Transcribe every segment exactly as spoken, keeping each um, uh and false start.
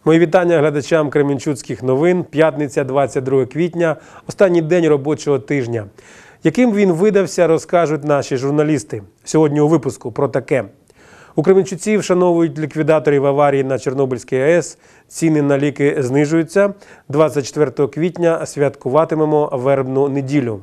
Мої вітання глядачам кременчуцьких новин. П'ятниця, двадцять друге квітня, останній день робочого тижня. Яким він видався, розкажуть наші журналісти. Сьогодні у випуску про таке. У Кременчуці вшановують ліквідаторів аварії на Чорнобильській АЕС. Ціни на ліки знижуються. двадцять четвертого квітня святкуватимемо вербну неділю.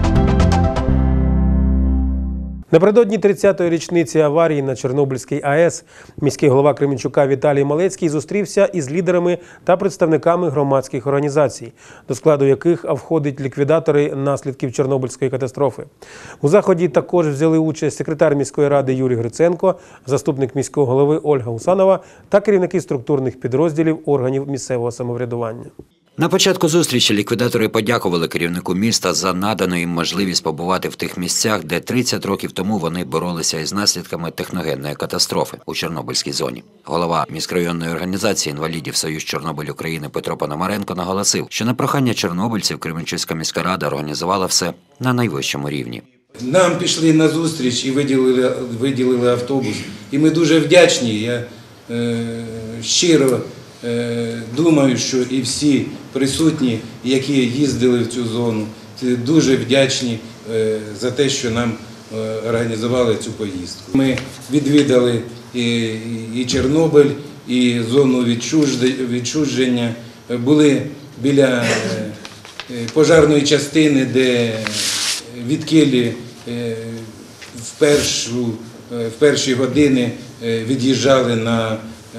Напередодні тридцятої річниці аварії на Чорнобильській АЕС міський голова Кременчука Віталій Малецький зустрівся із лідерами та представниками громадських організацій, до складу яких входять ліквідатори наслідків Чорнобильської катастрофи. У заході також взяли участь секретар міської ради Юрій Гриценко, заступник міського голови Ольга Усанова та керівники структурних підрозділів органів місцевого самоврядування. На початку зустрічі ліквідатори подякували керівнику міста за надану їм можливість побувати в тих місцях, де тридцять років тому вони боролися із наслідками техногенної катастрофи у Чорнобильській зоні. Голова міськрайонної організації інвалідів «Союз Чорнобиль України» Петро Пономаренко наголосив, що на прохання чорнобильців Кременчуцька міська рада організувала все на найвищому рівні. Нам пішли на зустріч і виділили, виділили автобус. І ми дуже вдячні. Я е, щиро е, думаю, що і всі присутні, які їздили в цю зону, дуже вдячні е, за те, що нам е, організували цю поїздку. Ми відвідали і, і Чорнобиль, і зону відчуження, були біля пожежної частини, де відкілі в, першу, в перші години від'їжджали на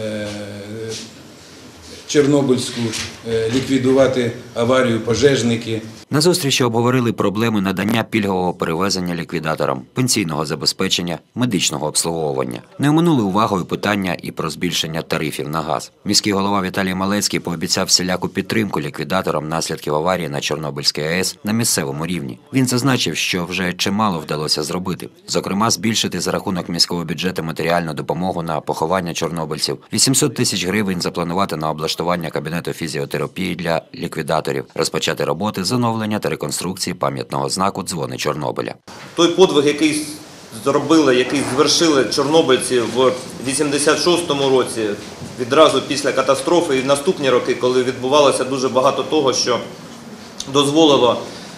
Чорнобильську ліквідувати аварію пожежники. На зустрічі обговорили проблеми надання пільгового перевезення ліквідаторам, пенсійного забезпечення, медичного обслуговування. Не оминули увагою питання і про збільшення тарифів на газ. Міський голова Віталій Малецький пообіцяв всіляку підтримку ліквідаторам наслідків аварії на Чорнобильській АЕС на місцевому рівні. Він зазначив, що вже чимало вдалося зробити. Зокрема, збільшити за рахунок міського бюджету матеріальну допомогу на поховання чорнобильців, вісімсот тисяч гривень запланувати на облаштування кабінету фізіотерапії для ліквідаторів, розпочати роботи з оновлення та реконструкції пам'ятного знаку «Дзвони Чорнобиля». Той подвиг, який зробили, який звершили чорнобильці в вісімдесят шостому році, відразу після катастрофи, і в наступні роки, коли відбувалося дуже багато того, що дозволило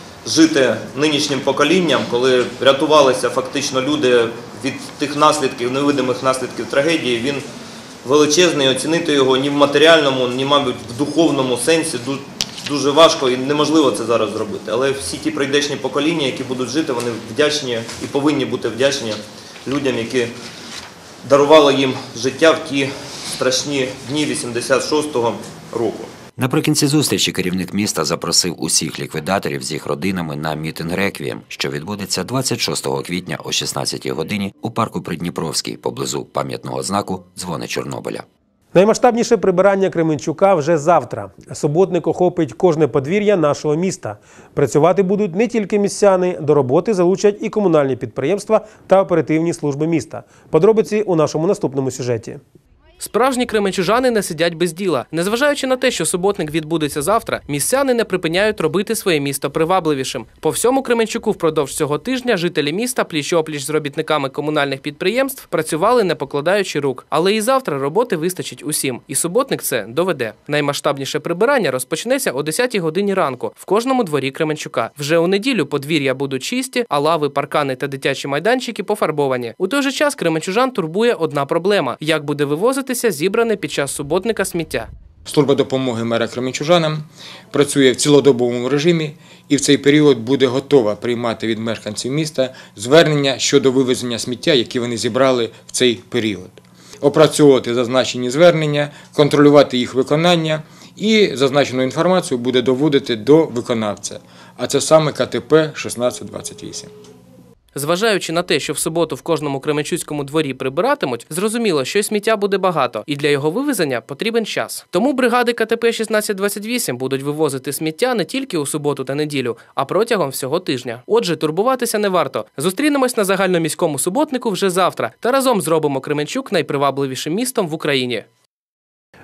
жити нинішнім поколінням, коли рятувалися фактично люди від тих наслідків, невидимих наслідків трагедії, він величезний, оцінити його ні в матеріальному, ні, мабуть, в духовному сенсі дуже важко і неможливо це зараз зробити. Але всі ті прийдешні покоління, які будуть жити, вони вдячні і повинні бути вдячні людям, які дарували їм життя в ті страшні дні вісімдесят шостого року. Наприкінці зустрічі керівник міста запросив усіх ліквідаторів з їх родинами на мітинг-реквієм, що відбудеться двадцять шостого квітня о шістнадцятій годині у парку Придніпровський, поблизу пам'ятного знаку «Дзвони Чорнобиля». Наймасштабніше прибирання Кременчука вже завтра. Суботник охопить кожне подвір'я нашого міста. Працювати будуть не тільки містяни, до роботи залучать і комунальні підприємства та оперативні служби міста. Подробиці у нашому наступному сюжеті. Справжні кременчужани не сидять без діла. Незважаючи на те, що суботник відбудеться завтра, містяни не припиняють робити своє місто привабливішим. По всьому Кременчуку впродовж цього тижня жителі міста пліч-опліч з робітниками комунальних підприємств працювали, не покладаючи рук. Але і завтра роботи вистачить усім. І суботник це доведе. Наймасштабніше прибирання розпочнеться о десятій годині ранку в кожному дворі Кременчука. Вже у неділю подвір'я будуть чисті, а лави, паркани та дитячі майданчики пофарбовані. У той же час кременчужан турбує одна проблема – як буде вивозити зібране під час суботника сміття. Служба допомоги мера кременчужанам працює в цілодобовому режимі і в цей період буде готова приймати від мешканців міста звернення щодо вивезення сміття, які вони зібрали в цей період. Опрацьовувати зазначені звернення, контролювати їх виконання і зазначену інформацію буде доводити до виконавця, а це саме ка те пе шістнадцять двадцять вісім. Зважаючи на те, що в суботу в кожному кременчуцькому дворі прибиратимуть, зрозуміло, що сміття буде багато, і для його вивезення потрібен час. Тому бригади ка те пе шістнадцять двадцять вісім будуть вивозити сміття не тільки у суботу та неділю, а протягом всього тижня. Отже, турбуватися не варто. Зустрінемось на загальноміському суботнику вже завтра та разом зробимо Кременчук найпривабливішим містом в Україні.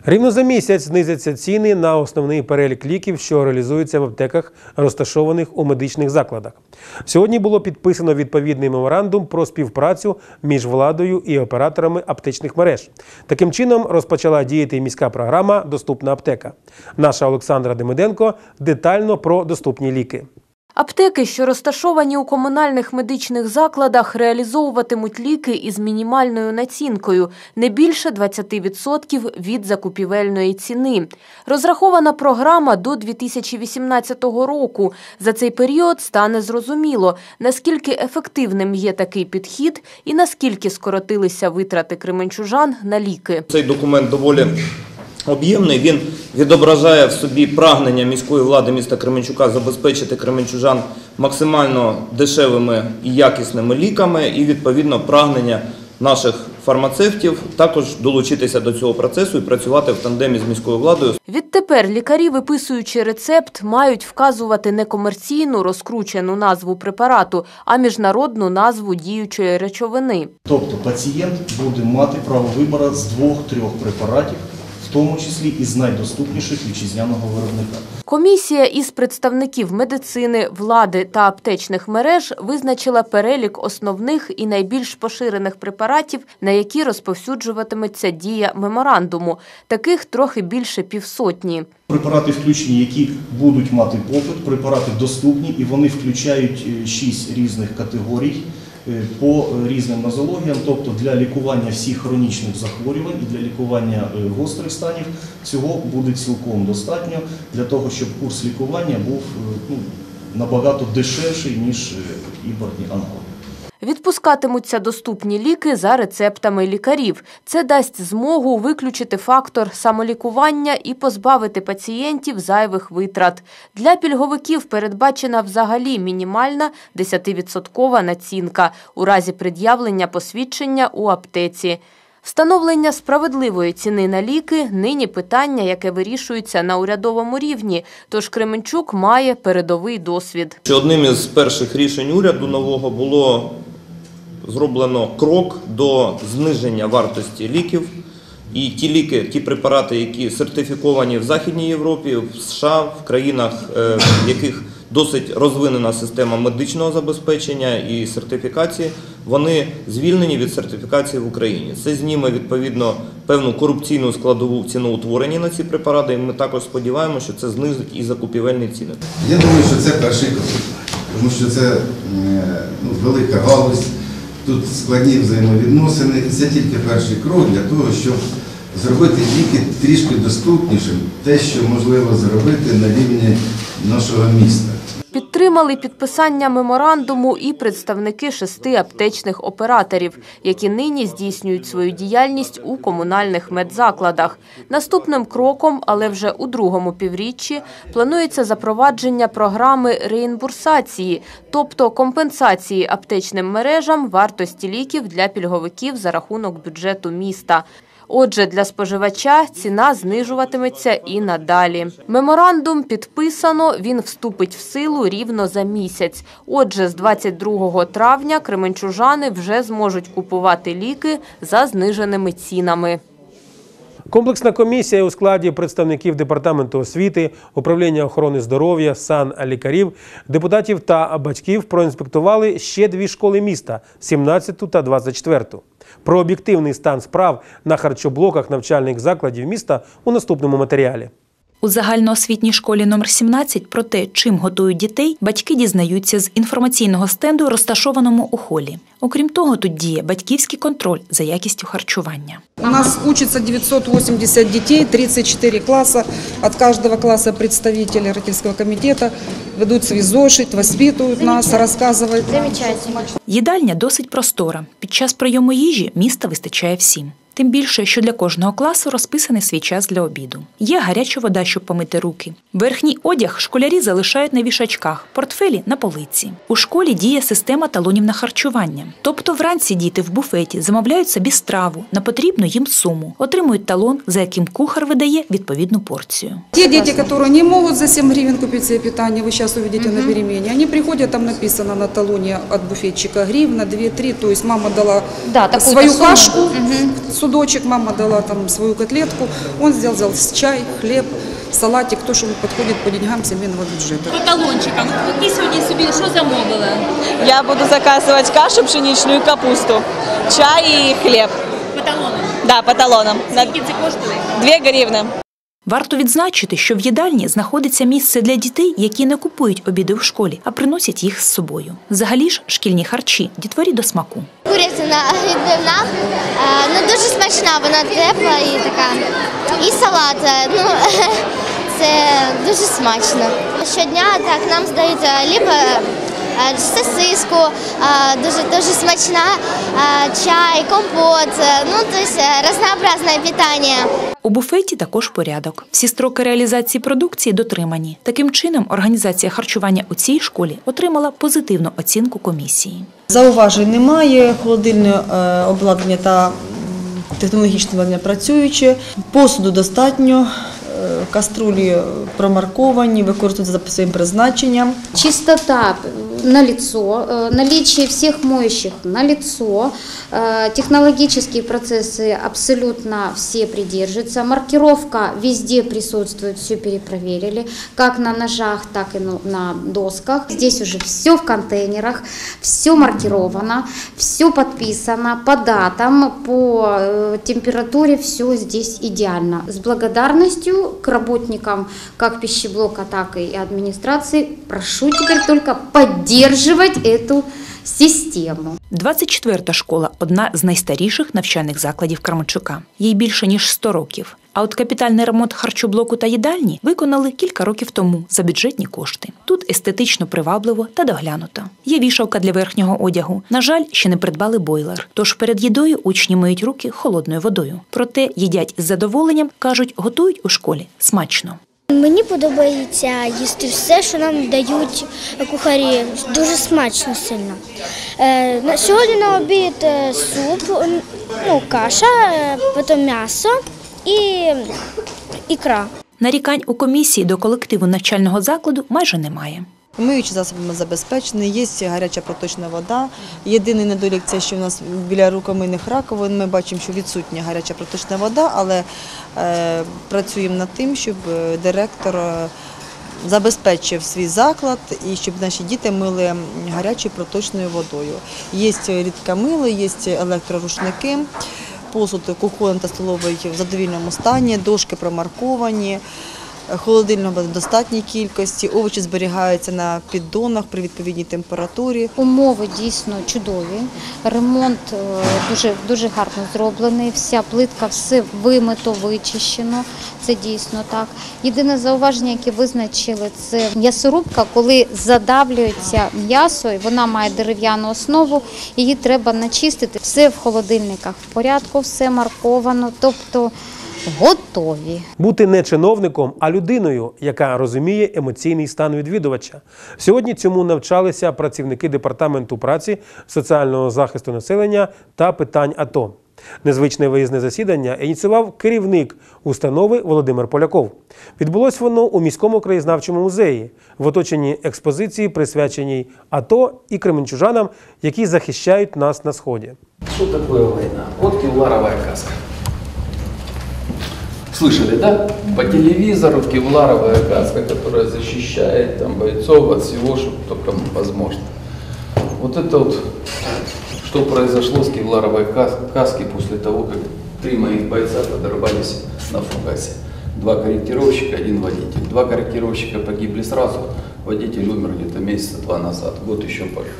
Рівно за місяць знизяться ціни на основний перелік ліків, що реалізуються в аптеках, розташованих у медичних закладах. Сьогодні було підписано відповідний меморандум про співпрацю між владою і операторами аптечних мереж. Таким чином розпочала діяти міська програма «Доступна аптека». Наша Олександра Демиденко детально про доступні ліки. Аптеки, що розташовані у комунальних медичних закладах, реалізовуватимуть ліки із мінімальною націнкою – не більше двадцять відсотків від закупівельної ціни. Розрахована програма до дві тисячі вісімнадцятого року. За цей період стане зрозуміло, наскільки ефективним є такий підхід і наскільки скоротилися витрати кременчужан на ліки. Цей документ доволі об'ємний, він відображає в собі прагнення міської влади міста Кременчука забезпечити кременчужан максимально дешевими і якісними ліками і, відповідно, прагнення наших фармацевтів також долучитися до цього процесу і працювати в тандемі з міською владою. Відтепер лікарі, виписуючи рецепт, мають вказувати не комерційну розкручену назву препарату, а міжнародну назву діючої речовини. Тобто пацієнт буде мати право вибору з двох-трьох препаратів, в тому числі із найдоступніших вітчизняного виробника. Комісія із представників медицини, влади та аптечних мереж визначила перелік основних і найбільш поширених препаратів, на які розповсюджуватиметься дія меморандуму. Таких трохи більше півсотні. Препарати включені, які будуть мати попит, препарати доступні, і вони включають шість різних категорій по різним нозологіям, тобто для лікування всіх хронічних захворювань і для лікування гострих станів цього буде цілком достатньо для того, щоб курс лікування був ну, набагато дешевший, ніж імпортні аналоги. Відпускатимуться доступні ліки за рецептами лікарів. Це дасть змогу виключити фактор самолікування і позбавити пацієнтів зайвих витрат. Для пільговиків передбачена взагалі мінімальна десятивідсоткова націнка у разі пред'явлення посвідчення у аптеці. Встановлення справедливої ціни на ліки – нині питання, яке вирішується на урядовому рівні, тож Кременчук має передовий досвід. Одним із перших рішень уряду нового було зроблено крок до зниження вартості ліків. І ті ліки, ті препарати, які сертифіковані в Західній Європі, в США, в країнах, в яких досить розвинена система медичного забезпечення і сертифікації, вони звільнені від сертифікації в Україні. Це зніме, відповідно, певну корупційну складову в ціноутворенні на ці препарати, і ми також сподіваємося, що це знизить і закупівельні ціни. Я думаю, що це перший крок, тому що це ну, велика галузь, тут складні взаємовідносини, і це тільки перший крок для того, щоб зробити ліки трішки доступнішим, те, що можливо зробити на рівні нашого міста. Підтримали підписання меморандуму і представники шести аптечних операторів, які нині здійснюють свою діяльність у комунальних медзакладах. Наступним кроком, але вже у другому півріччі, планується запровадження програми реімбурсації, тобто компенсації аптечним мережам вартості ліків для пільговиків за рахунок бюджету міста. Отже, для споживача ціна знижуватиметься і надалі. Меморандум підписано, він вступить в силу рівно за місяць. Отже, з двадцять другого травня кременчужани вже зможуть купувати ліки за зниженими цінами. Комплексна комісія у складі представників Департаменту освіти, Управління охорони здоров'я, санлікарів, депутатів та батьків проінспектували ще дві школи міста – сімнадцяту та двадцять четверту. Про об'єктивний стан справ на харчоблоках навчальних закладів міста у наступному матеріалі. У загальноосвітній школі номер сімнадцять про те, чим готують дітей, батьки дізнаються з інформаційного стенду, розташованому у холі. Окрім того, тут діє батьківський контроль за якістю харчування. У нас учится девятьсот восемьдесят детей, тридцать четыре класса. От каждого класса представители родительского комитета ведут свой зошит, воспитывают нас, рассказывают. Їдальня досить простора. Під час прийому їжі міста вистачає всім. Тим більше, що для кожного класу розписаний свій час для обіду. Є гаряча вода, щоб помити руки. Верхній одяг школярі залишають на вішачках, портфелі – на полиці. У школі діє система талонів на харчування. Тобто вранці діти в буфеті замовляють собі страву на потрібну їм суму, отримують талон, за яким кухар видає відповідну порцію. Ті діти, які не можуть за сім гривень купити це питання, ви зараз побачите на переміні, вони приходять, там написано на талоні від буфетчика гривна, дві-три, тобто мама дала да, свою кашку, судочек, мама дала там свою котлетку, он сделал, сделал чай, хлеб, салатик, то, что подходит по деньгам семейного бюджета. По талончикам. Які сьогодні собі, що замовили? Я буду заказывать кашу пшеничную и капусту, чай и хлеб. По талонам? Да, по талонам. Скільки це коштує? Две гривны. Варто відзначити, що в їдальні знаходиться місце для дітей, які не купують обіди в школі, а приносять їх з собою. Взагалі ж шкільні харчі дітворі до смаку. Курятина відбивна, ну дуже смачна, вона тепла і така. І салат, ну це дуже смачно. Щодня так нам здають либо сосиску, дуже дуже смачна, чай, компот, ну тобто різнообразне питання. У буфеті також порядок. Всі строки реалізації продукції дотримані. Таким чином, організація харчування у цій школі отримала позитивну оцінку комісії. Зауважень немає, холодильне обладнання та технологічне обладнання працююче, посуду достатньо, каструлі промарковані, використовуються за своїм призначенням. Чистота налицо, наличие всех моющих налицо, технологические процессы абсолютно все придерживаются, маркировка везде присутствует, все перепроверили, как на ножах, так и на досках. Здесь уже все в контейнерах, все маркировано, все подписано по датам, по температуре, все здесь идеально. С благодарностью к работникам как пищеблока, так и администрации прошу теперь только поддерживать эту систему. двадцять четверта школа – одна з найстаріших навчальних закладів Кременчука. Їй більше ніж сто років. А от капітальний ремонт харчоблоку та їдальні виконали кілька років тому за бюджетні кошти. Тут естетично привабливо та доглянуто. Є вішалка для верхнього одягу. На жаль, ще не придбали бойлер. Тож перед їдою учні миють руки холодною водою. Проте їдять із задоволенням, кажуть, готують у школі смачно. Мені подобається їсти все, що нам дають кухарі. Дуже смачно сильно. Е, сьогодні на обід суп, ну, каша, потім м'ясо і ікра. Нарікань у комісії до колективу навчального закладу майже немає. Миючі засобами забезпечені, є гаряча проточна вода. Єдиний недолік – це, що у нас біля рукомийних раковин ми бачимо, що відсутня гаряча проточна вода, але е, працюємо над тим, щоб директор забезпечив свій заклад і щоб наші діти мили гарячою проточною водою. Є рідкомили, є електрорушники, посуд кухонний та столовий в задовільному стані, дошки промарковані. Холодильного в достатній кількості, овочі зберігаються на піддонах при відповідній температурі. Умови дійсно чудові, ремонт дуже, дуже гарно зроблений, вся плитка, все вимито, вичищено, це дійсно так. Єдине зауваження, яке визначили, це м'ясорубка, коли задавлюється м'ясо, і вона має дерев'яну основу, її треба начистити. Все в холодильниках в порядку, все марковано, тобто готові. Бути не чиновником, а людиною, яка розуміє емоційний стан відвідувача. Сьогодні цьому навчалися працівники Департаменту праці, соціального захисту населення та питань АТО. Незвичне виїзне засідання ініціював керівник установи Володимир Поляков. Відбулось воно у міському краєзнавчому музеї в оточенні експозиції, присвяченій АТО і кременчужанам, які захищають нас на Сході. Що таке війна? От кевларова каска. Слышали, да? По телевизору кевларовая каска, которая защищает там, бойцов от всего, что только возможно. Вот это вот, что произошло с кевларовой каской после того, как три моих бойца подорвались на фугасе. Два корректировщика, один водитель. Два корректировщика погибли сразу, водитель умер где-то месяца два назад, год еще позже.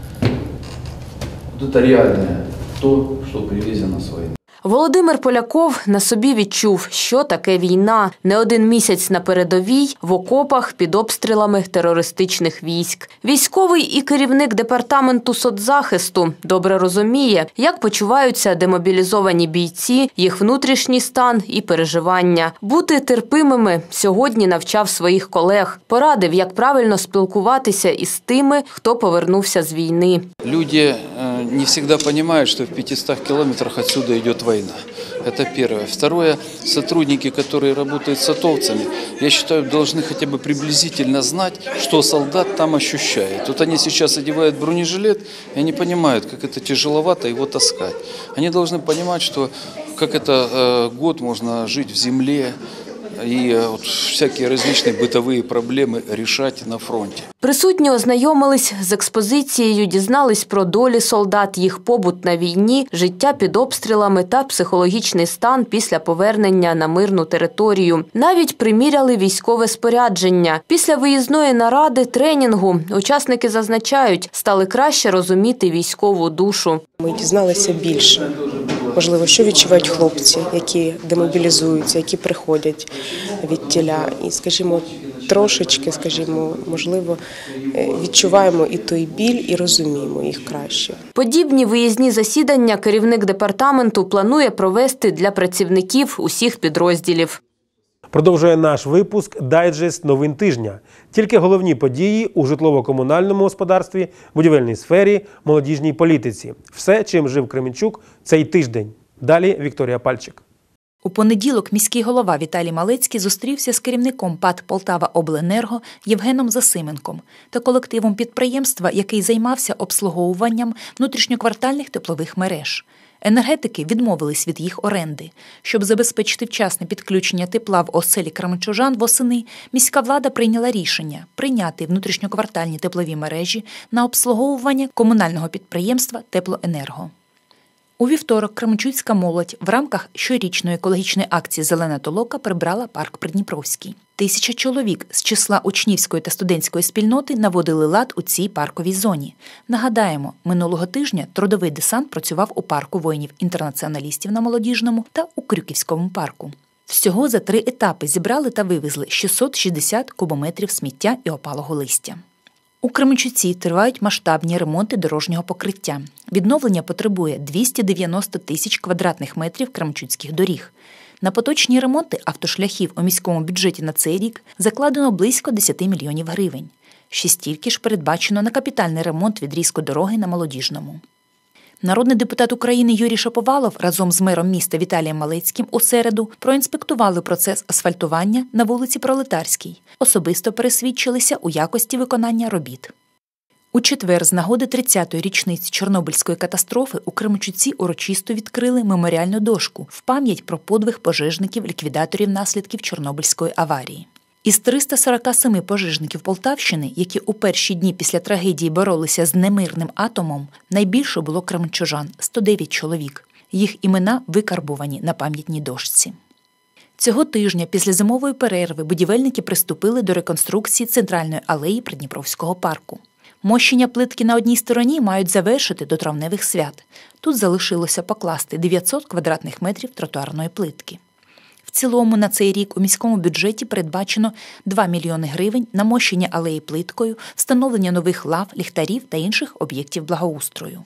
Вот это реальное то, что привезено с войны. Володимир Поляков на собі відчув, що таке війна. Не один місяць на передовій, в окопах, під обстрілами терористичних військ. Військовий і керівник департаменту соцзахисту добре розуміє, як почуваються демобілізовані бійці, їх внутрішній стан і переживання. Бути терпимими сьогодні навчав своїх колег. Порадив, як правильно спілкуватися із тими, хто повернувся з війни. Люди не завжди розуміють, що в пятистах кілометрах відсюди йде війна. Это первое. Второе, сотрудники, которые работают с атовцами, я считаю, должны хотя бы приблизительно знать, что солдат там ощущает. Вот они сейчас одевают бронежилет, и они понимают, как это тяжеловато его таскать. Они должны понимать, что как это э, год можно жить в земле, і от всякі різні битові проблеми рішати на фронті. Присутні ознайомились з експозицією, дізнались про долі солдат, їх побут на війні, життя під обстрілами та психологічний стан після повернення на мирну територію. Навіть приміряли військове спорядження. Після виїзної наради, тренінгу, учасники зазначають, стали краще розуміти військову душу. Ми дізналися більше. Можливо, що відчувають хлопці, які демобілізуються, які приходять від тіля. І, скажімо, трошечки, скажімо, можливо, відчуваємо і той біль, і розуміємо їх краще. Подібні виїзні засідання керівник департаменту планує провести для працівників усіх підрозділів. Продовжує наш випуск «Дайджест новин тижня». Тільки головні події у житлово-комунальному господарстві, будівельній сфері, молодіжній політиці. Все, чим жив Кременчук цей тиждень. Далі Вікторія Пальчик. У понеділок міський голова Віталій Малецький зустрівся з керівником ПАТ «Полтаваобленерго» Євгеном Засименком та колективом підприємства, який займався обслуговуванням внутрішньоквартальних теплових мереж. Енергетики відмовились від їх оренди. Щоб забезпечити вчасне підключення тепла в оселі кременчужан восени, міська влада прийняла рішення прийняти внутрішньоквартальні теплові мережі на обслуговування комунального підприємства «Теплоенерго». У вівторок кременчуцька молодь в рамках щорічної екологічної акції «Зелена толока» прибрала парк Придніпровський. Тисяча чоловік з числа учнівської та студентської спільноти наводили лад у цій парковій зоні. Нагадаємо, минулого тижня трудовий десант працював у парку воїнів-інтернаціоналістів на Молодіжному та у Крюківському парку. Всього за три етапи зібрали та вивезли шістсот шістдесят кубометрів сміття і опалого листя. У Кременчуці тривають масштабні ремонти дорожнього покриття. Відновлення потребує двісті дев'яносто тисяч квадратних метрів кременчуцьких доріг. На поточні ремонти автошляхів у міському бюджеті на цей рік закладено близько десять мільйонів гривень. Ще стільки ж передбачено на капітальний ремонт відрізку дороги на Молодіжному. Народний депутат України Юрій Шаповалов разом з мером міста Віталієм Малецьким у середу проінспектували процес асфальтування на вулиці Пролетарській. Особисто пересвідчилися у якості виконання робіт. У четвер з нагоди тридцятої річниці Чорнобильської катастрофи у Кременчуці урочисто відкрили меморіальну дошку в пам'ять про подвиг пожежників-ліквідаторів наслідків Чорнобильської аварії. Із триста сорок сім пожежників Полтавщини, які у перші дні після трагедії боролися з немирним атомом, найбільше було кременчужан – сто дев'ять чоловік. Їх імена викарбовані на пам'ятній дошці. Цього тижня після зимової перерви будівельники приступили до реконструкції центральної алеї Придніпровського парку. Мощення плитки на одній стороні мають завершити до травневих свят. Тут залишилося покласти дев'ятсот квадратних метрів тротуарної плитки. В цілому на цей рік у міському бюджеті передбачено два мільйони гривень на мощення алеї плиткою, встановлення нових лав, ліхтарів та інших об'єктів благоустрою.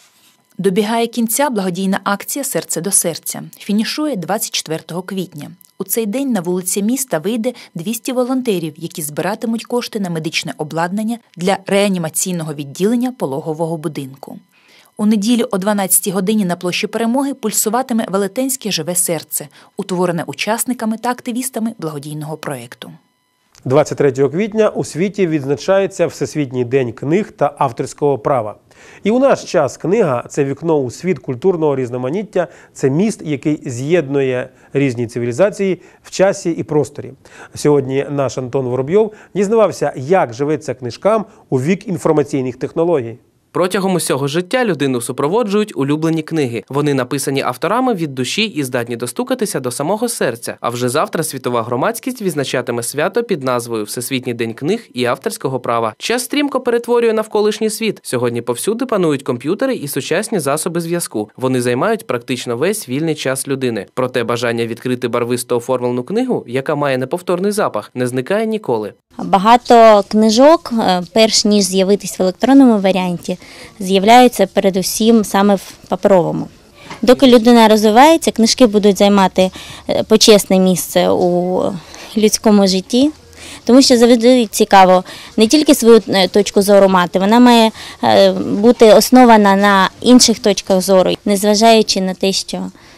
Добігає кінця благодійна акція «Серце до серця». Фінішує двадцять четвертого квітня. У цей день на вулиці міста вийде двісті волонтерів, які збиратимуть кошти на медичне обладнання для реанімаційного відділення пологового будинку. У неділю о дванадцятій годині на площі Перемоги пульсуватиме велетенське живе серце, утворене учасниками та активістами благодійного проєкту. двадцять третього квітня у світі відзначається Всесвітній день книг та авторського права. І у наш час книга – це вікно у світ культурного різноманіття, це міст, який з'єднує різні цивілізації в часі і просторі. Сьогодні наш Антон Воробйов дізнавався, як живеться книжкам у вік інформаційних технологій. Протягом усього життя людину супроводжують улюблені книги. Вони написані авторами від душі і здатні достукатися до самого серця. А вже завтра світова громадськість відзначатиме свято під назвою «Всесвітній день книг і авторського права». Час стрімко перетворює навколишній світ. Сьогодні повсюди панують комп'ютери і сучасні засоби зв'язку. Вони займають практично весь вільний час людини. Проте бажання відкрити барвисто оформлену книгу, яка має неповторний запах, не зникає ніколи. Багато книжок, перш ніж з'явитись в електронному варіанті, з'являються передусім саме в паперовому. Доки людина розвивається, книжки будуть займати почесне місце у людському житті, тому що завжди цікаво не тільки свою точку зору мати, вона має бути основана на інших точках зору, незважаючи на те, що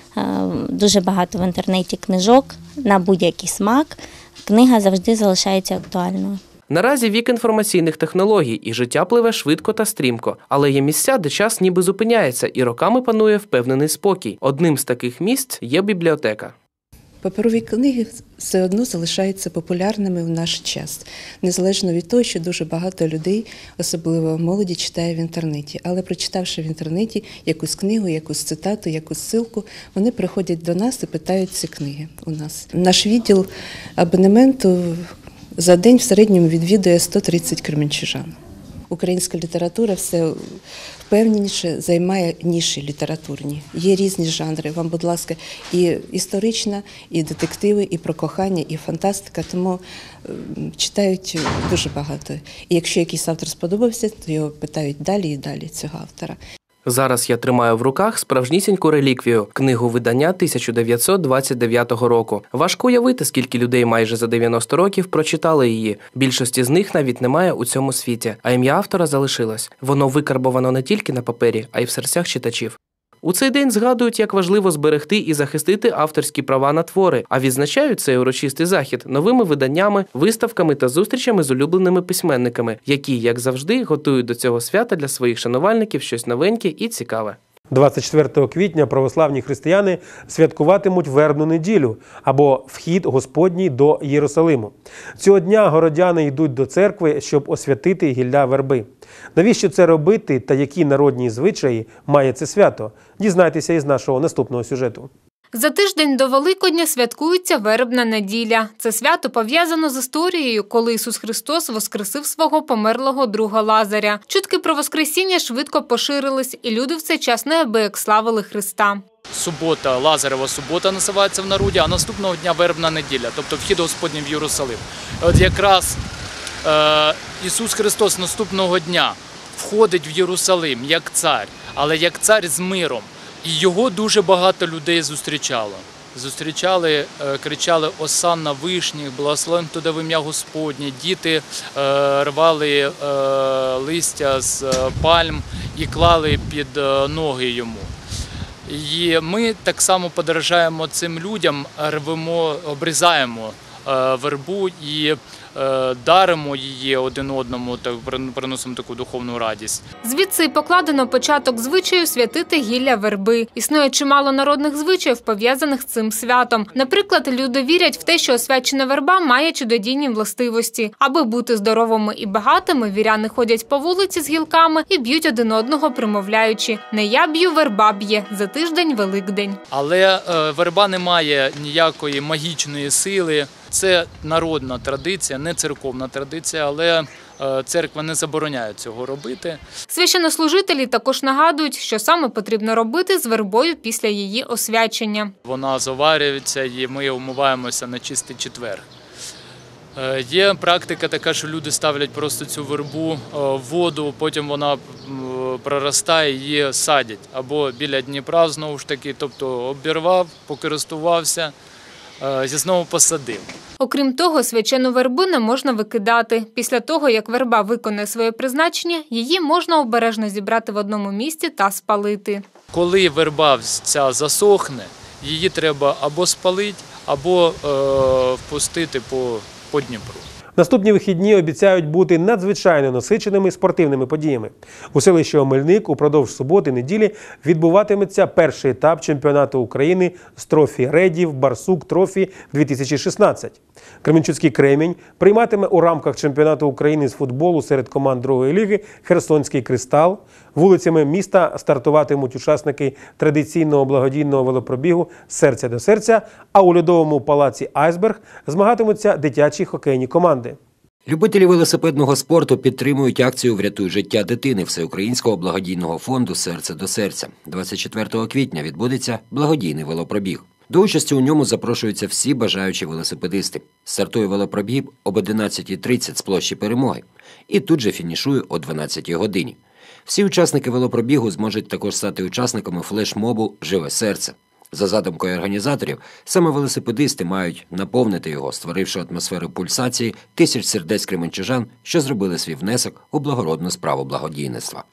дуже багато в інтернеті книжок на будь-який смак. Книга завжди залишається актуальною. Наразі вік інформаційних технологій, і життя пливе швидко та стрімко. Але є місця, де час ніби зупиняється, і роками панує впевнений спокій. Одним з таких місць є бібліотека. Паперові книги все одно залишаються популярними в наш час, незалежно від того, що дуже багато людей, особливо молоді, читає в інтернеті. Але прочитавши в інтернеті якусь книгу, якусь цитату, якусь ссылку, вони приходять до нас і питають ці книги у нас. Наш відділ абонементу за день в середньому відвідує сто тридцять кременчужан. Українська література все впевненіше займає ніші літературні. Є різні жанри, вам, будь ласка, і історична, і детективи, і про кохання, і фантастика, тому читають дуже багато. І якщо якийсь автор сподобався, то його питають далі і далі цього автора. Зараз я тримаю в руках справжнісіньку реліквію – книгу видання тисяча дев'ятсот двадцять дев'ятого року. Важко уявити, скільки людей майже за дев'яносто років прочитали її. Більшості з них навіть немає у цьому світі, а ім'я автора залишилось. Воно викарбовано не тільки на папері, а й в серцях читачів. У цей день згадують, як важливо зберегти і захистити авторські права на твори, а відзначають цей урочистий захід новими виданнями, виставками та зустрічами з улюбленими письменниками, які, як завжди, готують до цього свята для своїх шанувальників щось новеньке і цікаве. двадцять четвертого квітня православні християни святкуватимуть Вербну неділю або Вхід Господній до Єрусалиму. Цього дня городяни йдуть до церкви, щоб освятити гілля верби. Навіщо це робити та які народні звичаї має це свято? Дізнайтеся із нашого наступного сюжету. За тиждень до Великодня святкується Вербна неділя. Це свято пов'язано з історією, коли Ісус Христос воскресив свого померлого друга Лазаря. Чутки про воскресіння швидко поширились, і люди в цей час неабияк славили Христа. Субота, Лазарева субота називається в народі, а наступного дня Вербна неділя, тобто Вхід Господній в Єрусалим. От якраз е, Ісус Христос наступного дня входить в Єрусалим як цар, але як цар з миром. І його дуже багато людей зустрічало. Зустрічали, кричали «Осанна вишніх», «Благословен хто в ім'я Господнє». Діти рвали листя з пальм і клали під ноги йому. І ми так само подражаємо цим людям, рвемо, обрізаємо вербу і даримо її один одному, так приносимо таку духовну радість. Звідси й покладено початок звичаю святити гілля верби. Існує чимало народних звичаїв, пов'язаних з цим святом. Наприклад, люди вірять в те, що освячена верба має чудодійні властивості. Аби бути здоровими і багатими, віряни ходять по вулиці з гілками і б'ють один одного, примовляючи «Не я б'ю, верба б'є, за тиждень Великдень». Але е, верба не має ніякої магічної сили. Це народна традиція, не церковна традиція, але церква не забороняє цього робити. Священнослужителі також нагадують, що саме потрібно робити з вербою після її освячення. Вона заварюється і ми умиваємося на чистий четвер. Є практика така, що люди ставлять просто цю вербу в воду, потім вона проростає, її садять. Або біля Дніпра, знову ж таки, тобто обірвав, покористувався, зі знову посадив. Окрім того, свячену вербу не можна викидати. Після того, як верба виконає своє призначення, її можна обережно зібрати в одному місці та спалити. Коли верба ця засохне, її треба або спалити, або е, впустити по, по Дніпру. Наступні вихідні обіцяють бути надзвичайно насиченими спортивними подіями. У селищі Омельник упродовж суботи-неділі відбуватиметься перший етап чемпіонату України з трофі Редів Барсук Трофі дві тисячі шістнадцять. Кременчуцький Кремінь прийматиме у рамках чемпіонату України з футболу серед команд другої ліги Херсонський Кристал. Вулицями міста стартуватимуть учасники традиційного благодійного велопробігу «Серця до серця», а у льодовому палаці «Айсберг» змагатимуться дитячі хокейні команди. Любителі велосипедного спорту підтримують акцію «Врятуй життя дитини» Всеукраїнського благодійного фонду «Серце до серця». двадцять четвертого квітня відбудеться благодійний велопробіг. До участі у ньому запрошуються всі бажаючі велосипедисти. Стартує велопробіг об одинадцятій тридцять з площі Перемоги і тут же фінішує о дванадцятій годині. Всі учасники велопробігу зможуть також стати учасниками флешмобу «Живе серце». За задумкою організаторів, саме велосипедисти мають наповнити його, створивши атмосферу пульсації тисяч сердець кременчужан, що зробили свій внесок у благородну справу благодійництва.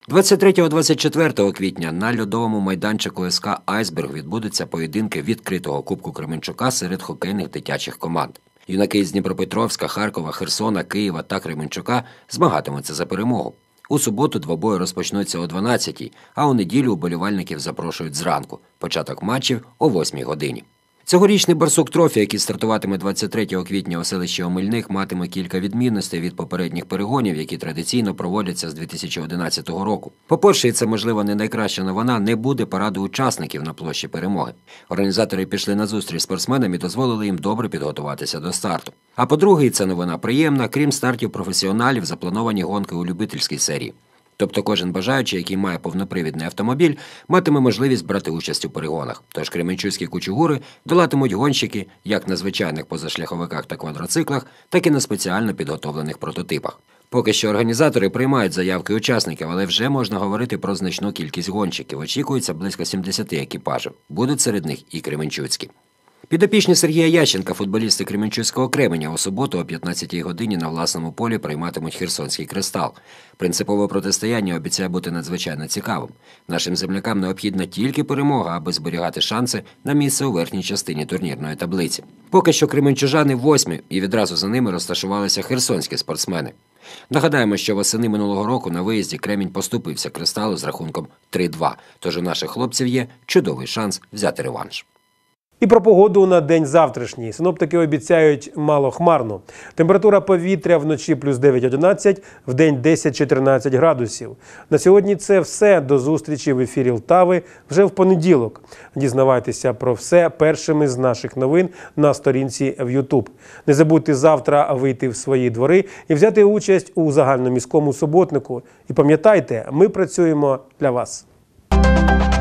двадцять третього - двадцять четвертого квітня на льодовому майданчику ес ка «Айсберг» відбудуться поєдинки відкритого Кубку Кременчука серед хокейних дитячих команд. Юнаки з Дніпропетровська, Харкова, Херсона, Києва та Кременчука змагатимуться за перемогу. У суботу двобої розпочнуться о дванадцятій, а у неділю уболівальників запрошують зранку. Початок матчів о восьмій годині. Цьогорічний «Барсук Трофі», який стартуватиме двадцять третього квітня у селищі Омельник, матиме кілька відмінностей від попередніх перегонів, які традиційно проводяться з дві тисячі одинадцятого року. По-перше, і це, можливо, не найкраща новина, не буде параду учасників на площі Перемоги. Організатори пішли на зустріч спортсменам і дозволили їм добре підготуватися до старту. А по-друге, і це новина приємна, крім стартів професіоналів, заплановані гонки у любительській серії. Тобто кожен бажаючий, який має повнопривідний автомобіль, матиме можливість брати участь у перегонах. Тож кременчуцькі кучугури долатимуть гонщики як на звичайних позашляховиках та квадроциклах, так і на спеціально підготовлених прототипах. Поки що організатори приймають заявки учасників, але вже можна говорити про значну кількість гонщиків. Очікується близько сімдесяти екіпажів. Будуть серед них і кременчуцькі. Підопічні Сергія Ященка, футболісти Кременчуцького Кременя, у суботу о п'ятнадцятій годині на власному полі прийматимуть Херсонський «Кристал». Принципове протистояння обіцяє бути надзвичайно цікавим. Нашим землякам необхідна тільки перемога, аби зберігати шанси на місце у верхній частині турнірної таблиці. Поки що кременчужани восьмі, і відразу за ними розташувалися херсонські спортсмени. Нагадаємо, що восени минулого року на виїзді Кремінь поступився «Кристалу» з рахунком три-два, тож у наших хлопців є чудовий шанс взяти реванш. І про погоду на день завтрашній. Синоптики обіцяють малохмарно. Температура повітря вночі плюс дев'ять - одинадцять, вдень десять - чотирнадцять градусів. На сьогодні це все. До зустрічі в ефірі Лтави вже в понеділок. Дізнавайтеся про все першими з наших новин на сторінці в Ютуб. Не забудьте завтра вийти в свої двори і взяти участь у загальноміському суботнику. І пам'ятайте, ми працюємо для вас.